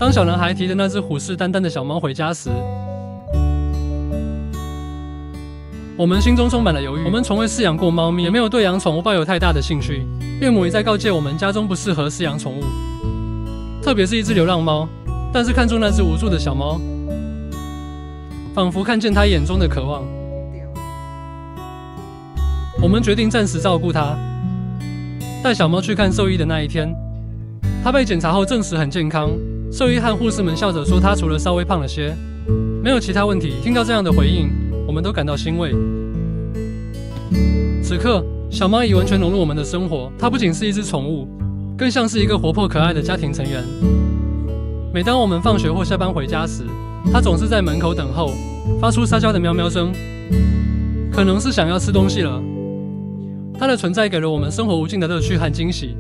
当小男孩提着那只虎视眈眈的小猫回家时，我们心中充满了犹豫。我们从未饲养过猫咪，也没有对养宠物抱有太大的兴趣。岳母一再告诫我们，家中不适合饲养宠物，特别是一只流浪猫。但是看中那只无助的小猫，仿佛看见他眼中的渴望。我们决定暂时照顾它。带小猫去看兽医的那一天，它被检查后证实很健康。兽医和护士们笑着说，它除了稍微胖了些，没有其他问题。听到这样的回应，我们都感到欣慰。此刻，小猫已完全融入我们的生活。它不仅是一只宠物，更像是一个活泼可爱的家庭成员。每当我们放学或下班回家时，它总是在门口等候，发出撒娇的喵喵声，可能是想要吃东西了。它的存在给了我们生活无尽的乐趣和惊喜。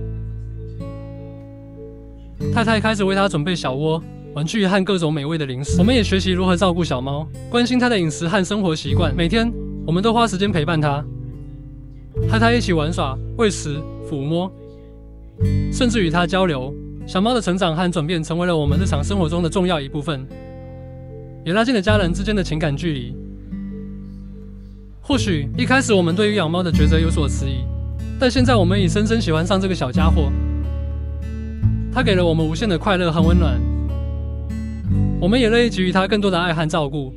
太太开始为它准备小窝、玩具和各种美味的零食。我们也学习如何照顾小猫，关心它的饮食和生活习惯。每天，我们都花时间陪伴它，和它一起玩耍、喂食、抚摸，甚至与它交流。小猫的成长和转变成为了我们日常生活中的重要一部分，也拉近了家人之间的情感距离。或许一开始我们对于养猫的抉择有所迟疑，但现在我们已深深喜欢上这个小家伙。它给了我们无限的快乐和温暖，我们也乐意给予它更多的爱和照顾。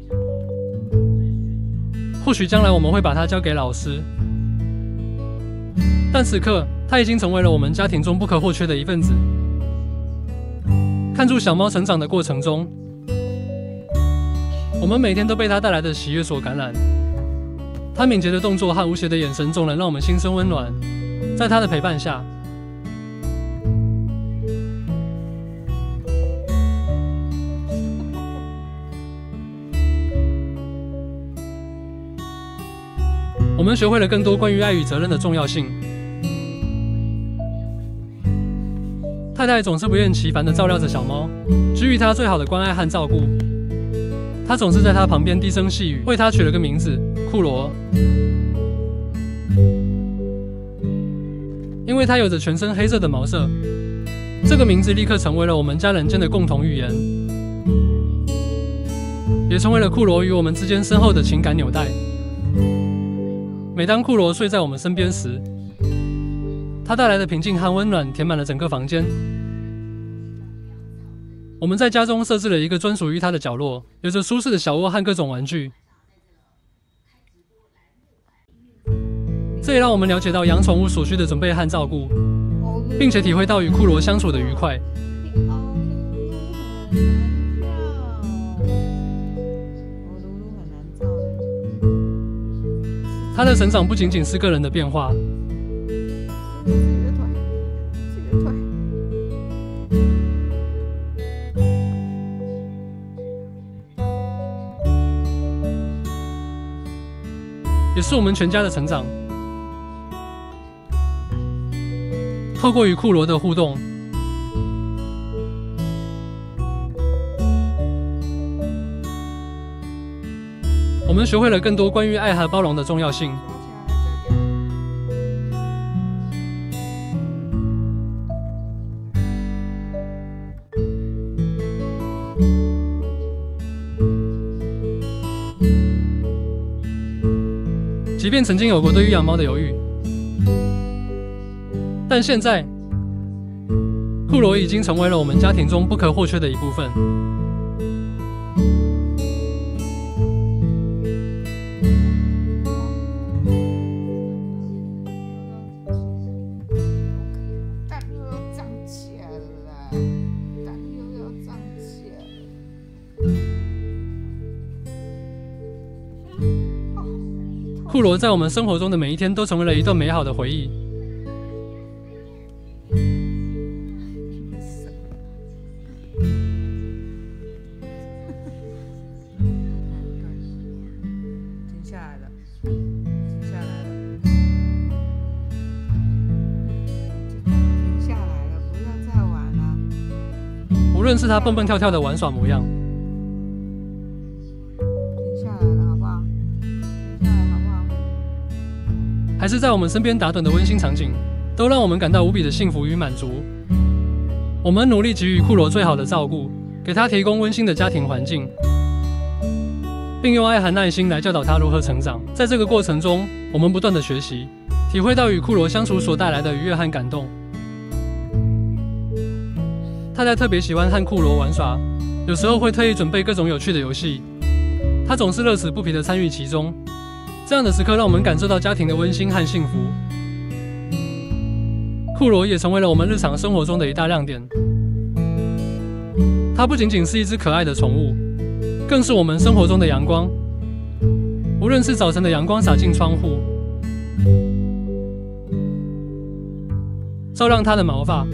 或许将来我们会把它交给老师，但此刻它已经成为了我们家庭中不可或缺的一份子。看住小猫成长的过程中，我们每天都被它带来的喜悦所感染。它敏捷的动作和无邪的眼神总能让我们心生温暖。在它的陪伴下，我们学会了更多关于爱与责任的重要性。太太总是不厌其烦地照料着小猫，给予它最好的关爱和照顾。她总是在它旁边低声细语，为它取了个名字——库罗，因为它有着全身黑色的毛色。这个名字立刻成为了我们家人间的共同语言，也成为了库罗与我们之间深厚的情感纽带。每当库罗睡在我们身边时，它带来的平静和温暖填满了整个房间。我们在家中设置了一个专属于它的角落，有着舒适的小窝和各种玩具。这也让我们了解到养宠物所需的准备和照顾，并且体会到与库罗相处的愉快。它的成长不仅仅是个人的变化，也是我们全家的成长。透过与库罗的互动，我们学会了更多关于爱和包容的重要性。即便曾经有过对于养猫的犹豫，但现在，库罗已经成为了我们家庭中不可或缺的一部分。库罗在我们生活中的每一天都成为了一段美好的回忆。 停下来了，停下来了，停下来了，不要再玩了。 无论是他蹦蹦跳跳的玩耍模样， 停下来了，好不好？停下来，好不好？ 还是在我们身边打盹的温馨场景，都让我们感到无比的幸福与满足。我们努力给予库罗最好的照顾， 给他提供温馨的家庭环境，并用爱和耐心来教导他如何成长。在这个过程中，我们不断的学习，体会到与库罗相处所带来的愉悦和感动。太太特别喜欢和库罗玩耍，有时候会特意准备各种有趣的游戏，她总是乐此不疲地参与其中。这样的时刻让我们感受到家庭的温馨和幸福。库罗也成为了我们日常生活中的一大亮点。它不仅仅是一只可爱的宠物，更是我们生活中的阳光。无论是早晨的阳光洒进窗户，照亮它的毛发，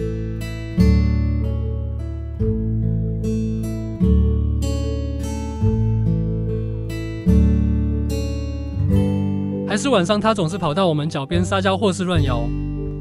还是晚上它总是跑到我们脚边撒娇或是乱摇。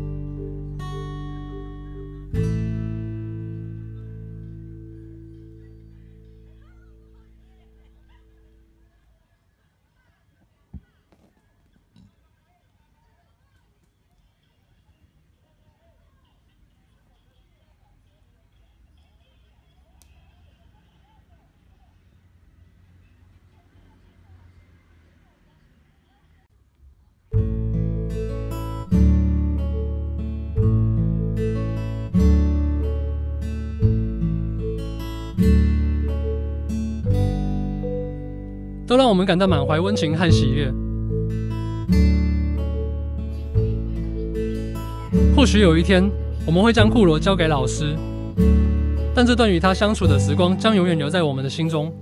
都让我们感到满怀温情和喜悦。或许有一天，我们会将库罗交给老师，但这段与他相处的时光将永远留在我们的心中。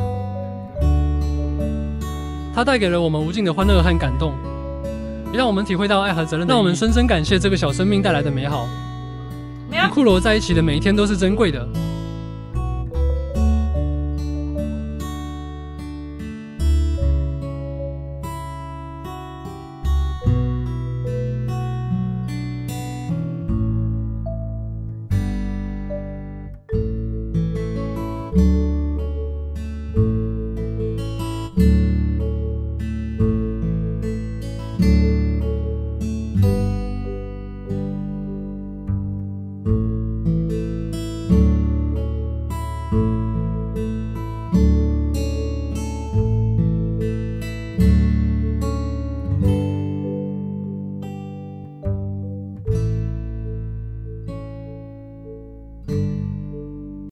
他带给了我们无尽的欢乐和感动，也让我们体会到爱和责任的意义。让我们深深感谢这个小生命带来的美好。与库罗在一起的每一天都是珍贵的。